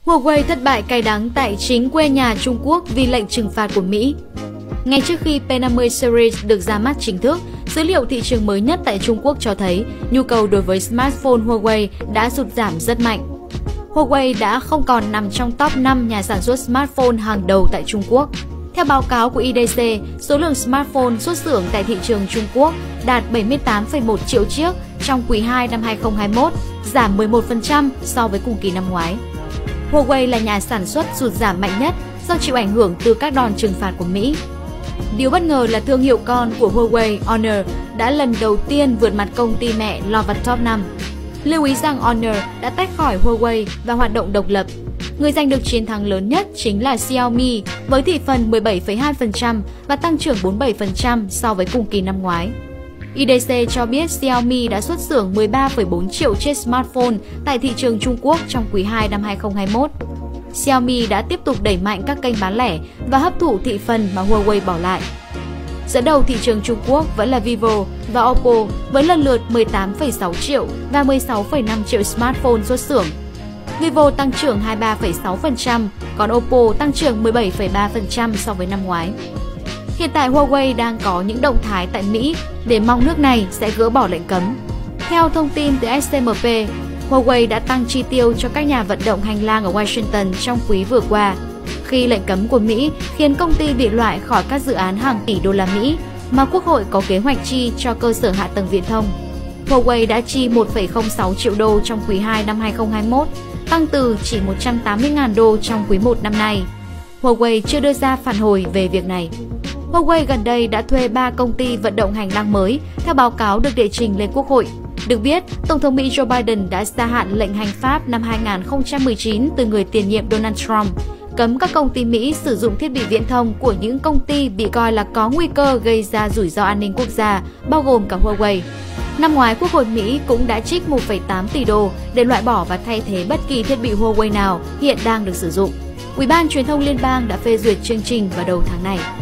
Huawei thất bại cay đắng tại chính quê nhà Trung Quốc vì lệnh trừng phạt của Mỹ. Ngay trước khi P50 series được ra mắt chính thức, dữ liệu thị trường mới nhất tại Trung Quốc cho thấy nhu cầu đối với smartphone Huawei đã sụt giảm rất mạnh. Huawei đã không còn nằm trong top 5 nhà sản xuất smartphone hàng đầu tại Trung Quốc. Theo báo cáo của IDC, số lượng smartphone xuất xưởng tại thị trường Trung Quốc đạt 78,1 triệu chiếc trong quý 2 năm 2021, giảm 11% so với cùng kỳ năm ngoái. Huawei là nhà sản xuất sụt giảm mạnh nhất do chịu ảnh hưởng từ các đòn trừng phạt của Mỹ. Điều bất ngờ là thương hiệu con của Huawei, Honor, đã lần đầu tiên vượt mặt công ty mẹ lọt vào top 5. Lưu ý rằng Honor đã tách khỏi Huawei và hoạt động độc lập. Người giành được chiến thắng lớn nhất chính là Xiaomi với thị phần 17,2% và tăng trưởng 47% so với cùng kỳ năm ngoái. IDC cho biết Xiaomi đã xuất xưởng 13,4 triệu chiếc smartphone tại thị trường Trung Quốc trong quý 2 năm 2021. Xiaomi đã tiếp tục đẩy mạnh các kênh bán lẻ và hấp thụ thị phần mà Huawei bỏ lại. Dẫn đầu thị trường Trung Quốc vẫn là Vivo và Oppo với lần lượt 18,6 triệu và 16,5 triệu smartphone xuất xưởng. Vivo tăng trưởng 23,6%, còn Oppo tăng trưởng 17,3% so với năm ngoái. Hiện tại Huawei đang có những động thái tại Mỹ để mong nước này sẽ gỡ bỏ lệnh cấm. Theo thông tin từ SMP, Huawei đã tăng chi tiêu cho các nhà vận động hành lang ở Washington trong quý vừa qua, khi lệnh cấm của Mỹ khiến công ty bị loại khỏi các dự án hàng tỷ đô la Mỹ mà Quốc hội có kế hoạch chi cho cơ sở hạ tầng viễn thông. Huawei đã chi 1,06 triệu đô trong quý 2 năm 2021, tăng từ chỉ 180.000 đô trong quý 1 năm nay. Huawei chưa đưa ra phản hồi về việc này. Huawei gần đây đã thuê 3 công ty vận động hành lang mới, theo báo cáo được đệ trình lên Quốc hội. Được biết, Tổng thống Mỹ Joe Biden đã gia hạn lệnh hành pháp năm 2019 từ người tiền nhiệm Donald Trump, cấm các công ty Mỹ sử dụng thiết bị viễn thông của những công ty bị coi là có nguy cơ gây ra rủi ro an ninh quốc gia, bao gồm cả Huawei. Năm ngoái, Quốc hội Mỹ cũng đã trích 1,8 tỷ đô để loại bỏ và thay thế bất kỳ thiết bị Huawei nào hiện đang được sử dụng. Ủy ban Truyền thông Liên bang đã phê duyệt chương trình vào đầu tháng này.